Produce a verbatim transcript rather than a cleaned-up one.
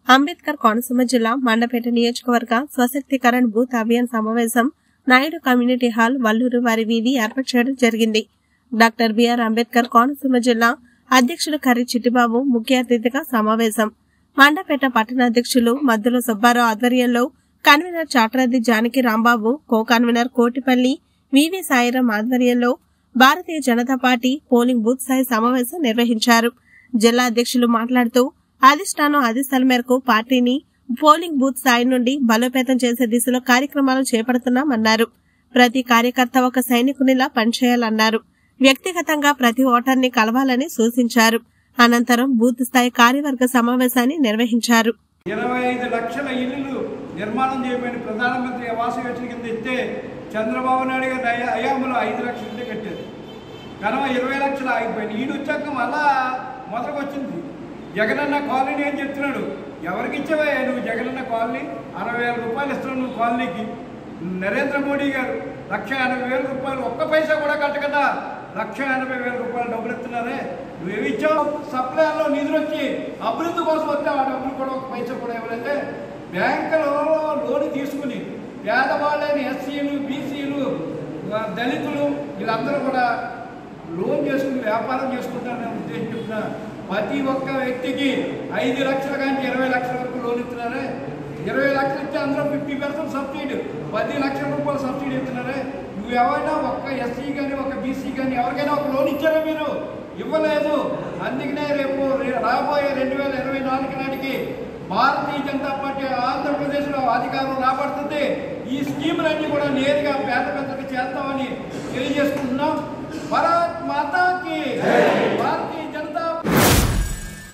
అంబేద్కర్ కోనసీమ జిల్లా మండపేట నియోజకవర్గ స్వశక్తికరణ బూత్ అభియాన్ సమావేశం నాయుడు కమ్యూనిటీ హాల్ వల్లూరు వారి వీధి ఏర్పాటు చేయడం జరిగింది. డాక్టర్ బిఆర్ అంబేద్కర్ కోనసీమ జిల్లా అధ్యక్షులు కర్రి చిట్టిబాబు ముఖ్య అతిథిగా సమావేశం. మండపేట పట్టణ అధ్యక్షులు మద్దుల సుబ్బారావు ఆధ్వర్యంలో convener Chatradi Janaki Rambabu, co convener Kotipalli V V Sairam ఆధ్వర్యంలో Bharatiya Janata Party polling booth స్థాయి సమావేశం నిర్వహించారు. జిల్లా అధ్యక్షులు మాట్లాడుతూ అధిష్టానం ఆదేశాల మేరకు పార్టీని పోలింగ్ బూత్ స్థాయి నుండి బలోపేతం చేసే దిశలో కార్యక్రమాలు చేపడుతున్నామన్నారు. ప్రతి కార్యకర్త ఒక సైనికునిలా పనిచేయాలన్నారు. వ్యక్తిగతంగా ప్రతి ఓటర్ని కలవాలని సూచించారు. అనంతరం బూత్ స్థాయి కార్యవర్గ సమావేశాన్ని నిర్వహించారు. ఇరవై ఐదు లక్షల ఇళ్లు నిర్మాణం చేయబడిన ప్రధానమంత్రి ఆవాస్ యోజన కింద ఇస్తే చంద్రబాబు నాయుడు గారి హయాంలో ఐదు లక్షలు ఇల్లు కట్టారు. కనుక ఇరవై లక్షలు ఆగిపోయింది. ఈడు వచ్చాక మళ్ళా మొదలుకొచ్చింది. జగనన్న కాలనీ అని చెప్తున్నాడు. ఎవరికి ఇచ్చావా నువ్వు జగనన్న కాలనీ? అరవై వేల రూపాయలు ఇస్తున్నావు నువ్వు కాలనీకి. నరేంద్ర మోడీ గారు లక్ష ఎనభై వేల రూపాయలు ఒక్క పైసా కూడా కట్టకుండా లక్ష ఎనభై వేల రూపాయలు డబ్బులు ఇస్తున్నారే. నువ్వేమి ఇచ్చావు? సప్లైలో నిధులు వచ్చి అభివృద్ధి కోసం వస్తే ఆ డబ్బులు కూడా ఒక పైసా కూడా ఇవ్వలేదే. బ్యాంకులో లోన్ తీసుకుని పేదవాళ్ళని ఎస్సీలు, బీసీలు, దళితులు వీళ్ళందరూ కూడా లోన్ చేసుకుని వ్యాపారం చేసుకుంటారనే ఉద్దేశం చెప్తున్నా. ప్రతి ఒక్క వ్యక్తికి ఐదు లక్షల కానీ ఇరవై లక్షల వరకు లోన్ ఇస్తున్నారే. ఇరవై లక్షలు ఇస్తే అందులో ఫిఫ్టీ పర్సెంట్ సబ్సిడీ, పది లక్షల రూపాయలు సబ్సిడీ ఇస్తున్నారే. నువ్వు ఎవరైనా ఒక్క ఎస్సీ కానీ ఒక బీసీ కానీ ఎవరికైనా ఒక లోన్ ఇచ్చారా? మీరు ఇవ్వలేదు. అందుకనే రేపు రాబోయే రెండు వేల ఇరవై నాలుగు నాటికి భారతీయ జనతా పార్టీ ఆంధ్రప్రదేశ్లో అధికారం రాబడుతుంది. ఈ స్కీములన్నీ కూడా నేరుగా పేద పెద్దలకు చేస్తామని తెలియజేసుకుంటున్నాం. భారత్ మాతాకి